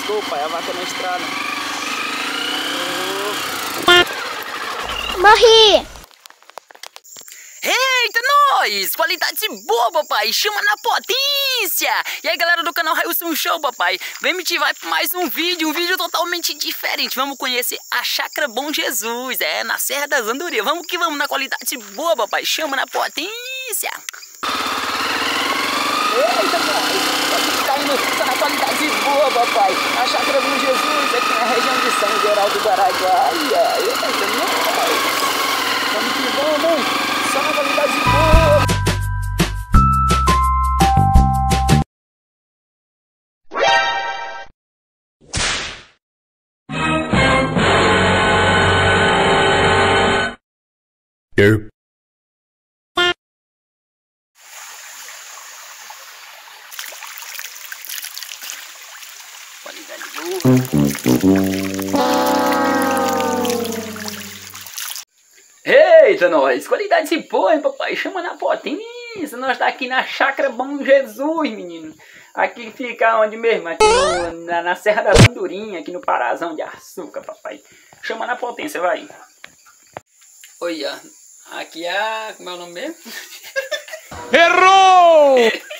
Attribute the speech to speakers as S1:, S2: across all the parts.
S1: Lascou, pai, a vaca na estrada.
S2: Morri!
S3: Eita, nós! Qualidade boa, papai! Chama na potência! E aí, galera do canal Railson Show, papai! Vem me ativar para mais um vídeo totalmente diferente. Vamos conhecer a Chácara Bom Jesus, na Serra das Andorinhas. Vamos que vamos na qualidade boa, papai! Chama na potência!
S1: Eita, nós! Tá indo na qualidade boa, papai! A Chácara Bom Jesus, aqui na região de São Geraldo do Araguaia. Eita, nós! Vamos que vamos! Só na qualidade boa!
S3: Qualidade boa! Eita, nós! Qualidade boa, hein, papai? Chama na potência! Nós tá aqui na Chácara Bom Jesus, menino! Aqui fica onde mesmo? Aqui na Serra das Andorinhas, aqui no Parazão de Açúcar, papai! Chama na potência, vai! Olha, aqui é... como é o nome mesmo?
S4: Errou!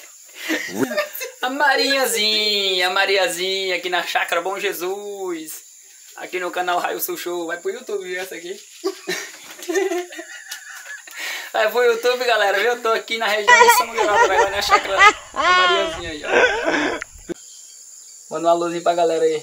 S3: A Mariazinha aqui na Chácara Bom Jesus. Aqui no canal Railson Show. Vai pro YouTube essa aqui. Vai pro YouTube, galera. Eu tô aqui na região de São Geraldo, vai na Chácara da Mariazinha aí, ó. Manda um alôzinho pra galera aí.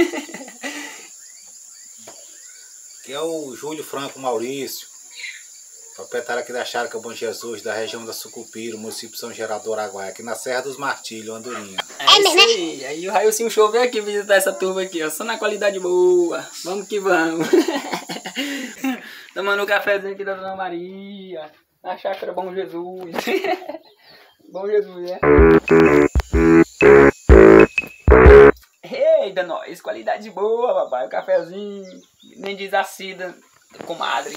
S4: Aqui é o Júlio Franco Maurício, proprietário aqui da Chácara Bom Jesus, da região da Sucupira, município de São Geraldo do Araguaia, aqui na Serra dos Martílios, Andorinha.
S3: É isso aí. Aí o Railson Show veio aqui visitar essa turma aqui, ó. Só na qualidade boa. Vamos que vamos. Tomando um cafezinho aqui da Dona Maria. Na Chácara Bom Jesus. Bom Jesus, né? Eita, nós. Qualidade boa, papai. O cafezinho. Nem desacida, comadre.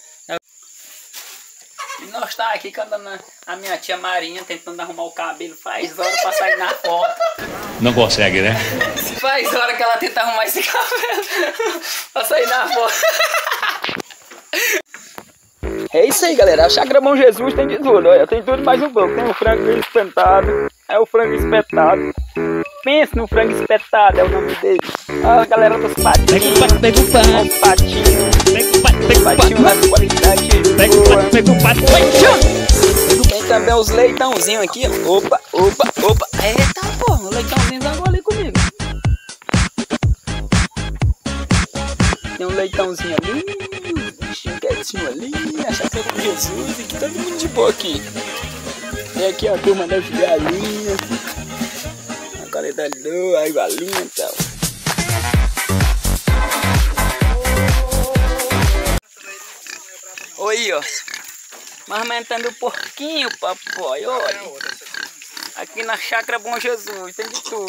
S3: E nós tá aqui cantando a minha tia Marinha, tentando arrumar o cabelo. Faz hora pra sair na foto.
S5: Não consegue, né?
S3: Faz hora que ela tenta arrumar esse cabelo pra sair na foto.
S1: É isso aí, galera. A Chácara Bom Jesus tem de tudo. Olha, tem tudo mais um pouco. Tem o frango espetado. É o frango espetado. Pense no frango espetado, é o nome dele. A galera dos patinhos.
S5: Pega o pato.
S1: Os patinhos.
S5: Pega o
S1: Patinho na qualidade boa.
S5: Pega o pato.
S1: Tem também os leitãozinhos aqui. Opa.
S3: Eita, pô, o leitãozinho jogou ali comigo.
S1: Tem um leitãozinho ali. Um bichinho quietinho ali. A Chácara Bom Jesus. Aqui todo mundo de boa aqui. Tem aqui a turma das galinhas. A qualidade boa, a galinha e tal. Oi, ó. Marmentando o porquinho, papai, olha. Aqui na Chácara Bom Jesus, tem de tudo.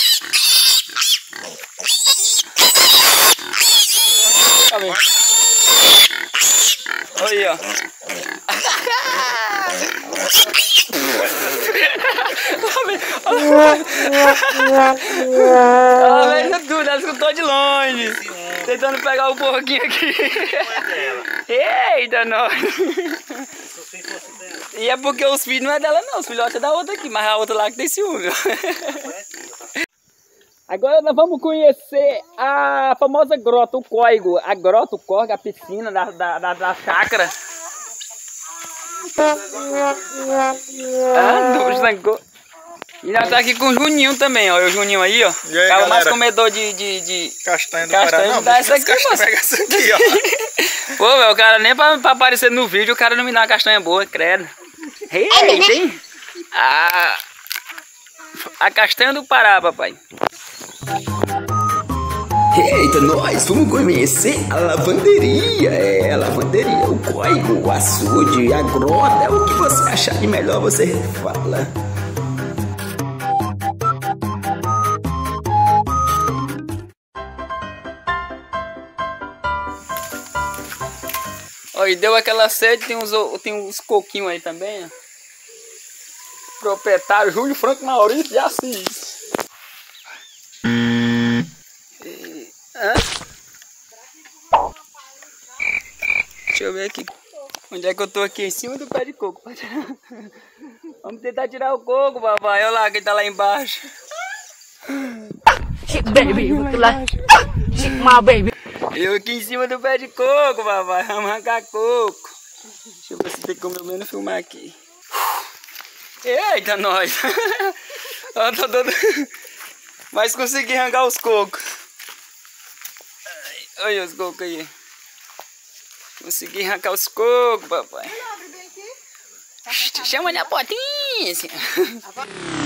S1: Tá vendo? Olha, ó. Ela veio tudo, ela escutou de longe. Tentando pegar o porquinho aqui. Eita, nós. E é porque os filhos não é dela não, os filhotes é da outra aqui, mas a outra lá que tem ciúme. Agora nós vamos conhecer a famosa grota, o córrego. A grota, o córrego, a piscina da chácara. E nós tá aqui com o Juninho também, ó. O Juninho aí, ó.
S4: E aí,
S1: é o mais
S4: galera?
S1: comedor de
S4: Castanha do
S1: castanha.
S4: Pará. Não,
S1: Dá essa aqui,
S4: pega essa aqui, ó.
S1: Pô, meu, o cara nem pra aparecer no vídeo, o cara não me dá uma castanha boa, credo. Eita, hein? A castanha do Pará, papai.
S3: Eita, nós vamos conhecer a lavanderia. A lavanderia, o córrego, o açude, a grota. O que você achar de melhor, você fala.
S1: Ó, e deu aquela sede, tem uns coquinhos aí também, ó. Proprietário Júlio Franco Maurício de Assis. aqui. Onde é que eu tô aqui? Em cima do pé de coco. Vamos tentar tirar o coco, papai. Olha lá quem tá lá embaixo.
S5: Baby, baby.
S1: Eu aqui em cima do pé de coco, papai. Vamos arrancar coco. Deixa eu ver se tem como eu menos filmar aqui. Eita, nós. Eu tô todo... Mas consegui arrancar os cocos. Olha os cocos aí. Consegui arrancar os cocos, papai. Chama na potência.